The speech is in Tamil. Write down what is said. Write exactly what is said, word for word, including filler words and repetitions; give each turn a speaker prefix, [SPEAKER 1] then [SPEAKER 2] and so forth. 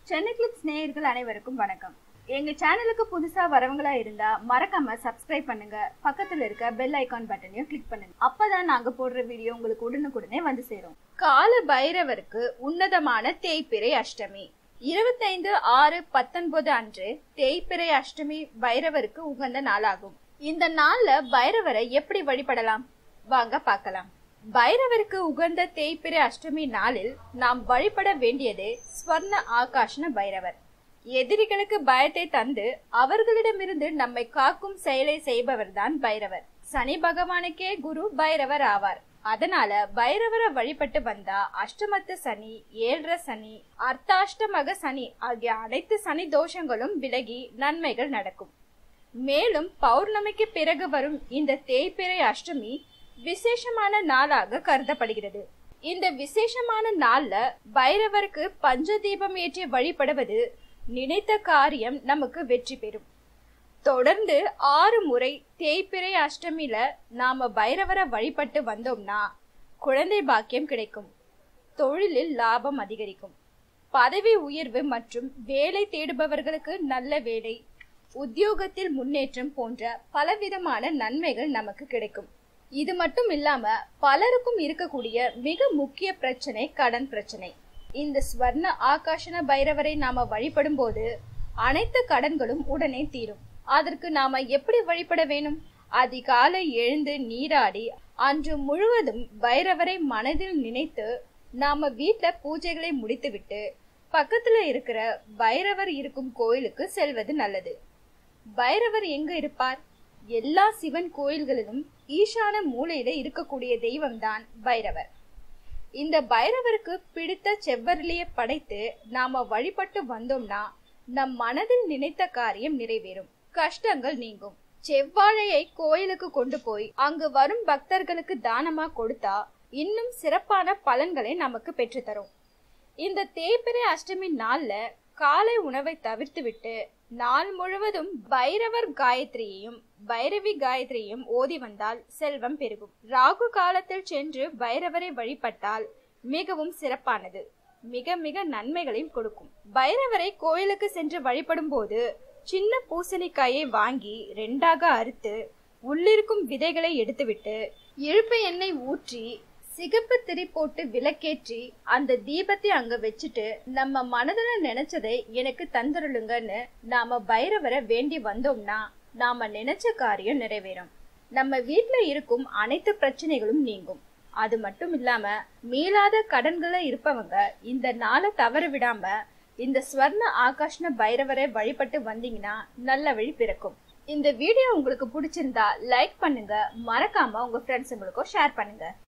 [SPEAKER 1] சென்னை கிளிப்ஸ் நேயர்கள் அனைவருக்கும் வணக்கம். எங்க சேனலுக்கு புதுசா வரவங்களா இருந்தா மறக்காம சப்ஸ்கிரைப் பண்ணுங்க. பக்கத்துல இருக்க பெல் ஐகான் பட்டனையும் கிளிக் பண்ணுங்க. அப்பதான் நாங்க போடுற வீடியோ உங்களுக்கு உடனுக்குடனே வந்து சேரும். கால பைரவருக்கு உன்னதமான தேய்பிறை அஷ்டமி இருபத்தி ஐந்து ஆறு பத்தொன்பது அன்று தேய்பிறை அஷ்டமி பைரவருக்கு உகந்த நாளாகும். இந்த நாள்ல பைரவரை எப்படி வழிபடலாம் வாங்க பார்க்கலாம். பைரவருக்கு உகந்த தேய்பிறை அஷ்டமி நாளில் நாம் வழிபட வேண்டியது ஸ்வர்ண ஆகாஷ்ன பைரவர். எதிரிகளுக்கு பயத்தை தந்து அவர்களிடமிருந்து நம்மை காக்கும் செயலை செய்பவர்தான் பைரவர். சனி பகவானுக்கே குரு பைரவர் ஆவார். அதனால பைரவரை வழிபட்டு வந்தா அஷ்டமத்து சனி, ஏழரை சனி, அர்த்தாஷ்டமக சனி ஆகிய அனைத்து சனி தோஷங்களும் விலகி நன்மைகள் நடக்கும். மேலும் பௌர்ணமிக்கு பிறகு வரும் இந்த தேய்பிறை அஷ்டமி விசேஷமான நாளாக கருதப்படுகிறது. இந்த விசேஷமான நாள்ல பைரவருக்கு பஞ்ச தீபம் ஏற்றி வழிபடுவது நினைத்த காரியம் நமக்கு வெற்றி பெறும். தொடர்ந்து ஆறு முறை தேய்பிறை அஷ்டமியில நாம பைரவரை வழிபட்டு வந்தோம்னா குழந்தை பாக்கியம் கிடைக்கும், தொழிலில் லாபம் அதிகரிக்கும், பதவி உயர்வு மற்றும் வேலை தேடுபவர்களுக்கு நல்ல வேலை, உத்தியோகத்தில் முன்னேற்றம் போன்ற பலவிதமான நன்மைகள் நமக்கு கிடைக்கும். இது மட்டும் இல்லாம பலருக்கும் இருக்கக்கூடிய மிக முக்கிய பிரச்சனை கடன் பிரச்சனை. இந்த ஸ்வர்ண ஆகாஷன பைரவரை நாம வழிபடும் போது அனைத்து கடன்களும் உடனே தீரும். அதற்கு நாம எப்படி வழிபட வேணும்? அதிகாலை எழுந்து நீராடி அன்று முழுவதும் பைரவரை மனதில் நினைத்து நாம வீட்டுல பூஜைகளை முடித்துவிட்டு பக்கத்துல இருக்கிற பைரவர் இருக்கும் கோயிலுக்கு செல்வது நல்லது. பைரவர் எங்க இருப்பார்? எல்லா சிவன் கோயில்களிலும் ஈசான மூலையில இருக்கக்கூடிய தெய்வம் தான் பைரவர். இந்த பைரவருக்கு பிடித்த செவ்வரளிய படைத்து நாம வழிபட்டு வந்தோம்னா நம் மனதில் நினைத்த காரியம் நிறைவேறும், கஷ்டங்கள் நீங்கும். செவ்வாழையை கோயிலுக்கு கொண்டு போய் அங்கு வரும் பக்தர்களுக்கு தானமா கொடுத்தா இன்னும் சிறப்பான பலன்களை நமக்கு பெற்று தரும். இந்த தேய்பிறை அஷ்டமி நாள்ல காலை உணவை தவிர்த்து விட்டு நாள் முழுவதும் பைரவர் காயத்ரியையும் பைரவி காயத்ரியையும் ஓதி வந்தால் செல்வம் பெருகும். ராகு காலத்தில் சென்று பைரவரை வழிபட்டால் மிகவும் சிறப்பானது, மிக மிக நன்மைகளையும் கொடுக்கும். பைரவரை கோயிலுக்கு சென்று வழிபடும் போது சின்ன பூசணிக்காயை வாங்கி ரெண்டாக அறுத்து உள்ளிருக்கும் விதைகளை எடுத்துவிட்டு இழுப்பு எண்ணெய் ஊற்றி சிகப்பு திரி போட்டு விளக்கேற்றி அந்த தீபத்தை அங்க வச்சுட்டு நம்ம மனதுல நினைச்சதை எனக்கு தந்துருளுங்கன்னு நாம பைரவரை வேண்டி வந்தோம்னா நாம நினைச்ச காரியம் நிறைவேறும். நம்ம வீட்டுல இருக்கும் அனைத்து பிரச்சனைகளும் நீங்கும். அது மட்டும் இல்லாம மீளாத கடன்களை இருப்பவங்க இந்த நாளை தவற விடாம இந்த ஸ்வர்ண ஆகாஷ்ன பைரவரை வழிபட்டு வந்தீங்கன்னா நல்ல வழி பிறக்கும். இந்த வீடியோ உங்களுக்கு பிடிச்சிருந்தா லைக் பண்ணுங்க, மறக்காம உங்க ஃப்ரெண்ட்ஸுங்களுக்கும் ஷேர் பண்ணுங்க.